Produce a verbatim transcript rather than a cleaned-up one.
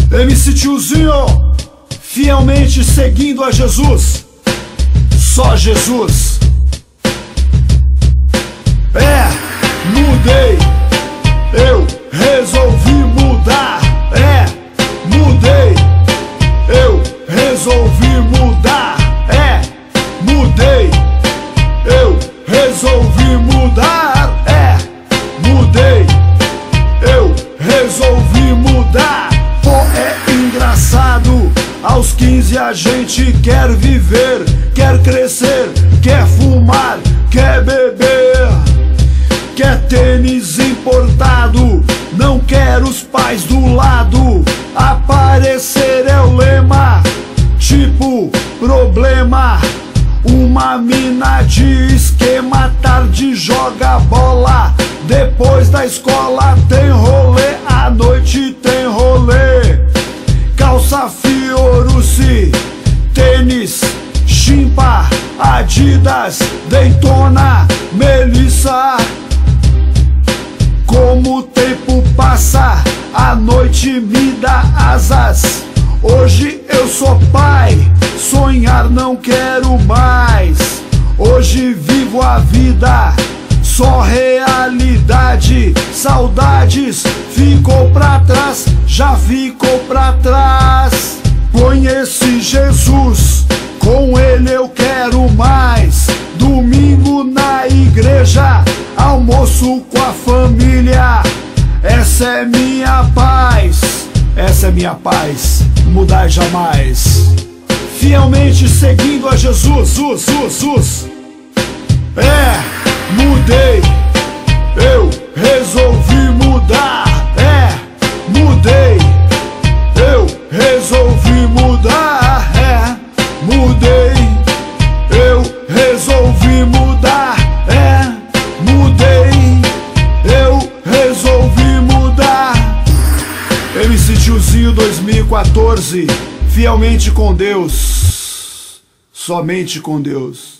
M C Tiozinho, fielmente seguindo a Jesus, só Jesus. É, mudei, eu resolvi mudar. É, mudei, eu resolvi mudar. É, mudei, eu resolvi mudar. É, mudei, eu resolvi mudar. Pô, é engraçado, aos quinze a gente quer viver, quer crescer, quer fumar, quer beber, quer tênis importado, não quer os pais do lado. Aparecer é o lema, tipo problema. Uma mina de esquema, tarde joga bola, depois da escola tem rolê, à noite tem rolê. Calça Fiorucci, tênis Chimpa, Adidas, Daytona, Melissa. Como o tempo passa, a noite me dá asas. Hoje eu sou pai, sonhar não quero mais. Hoje vivo a vida, só realidade. Saudades ficou pra trás, já ficou pra trás. Conheci Jesus, com ele eu quero mais. Domingo na igreja, almoço com a família. Essa é minha paz, essa é minha paz, mudar jamais. Fielmente seguindo a Jesus, Jesus, Jesus. É, mudei, eu resolvi mudar. É, mudei, eu resolvi mudar. É, mudei, eu resolvi mudar. É, mudei, eu resolvi mudar. M C Tiozinho dois mil e quatorze, fielmente com Deus, somente com Deus.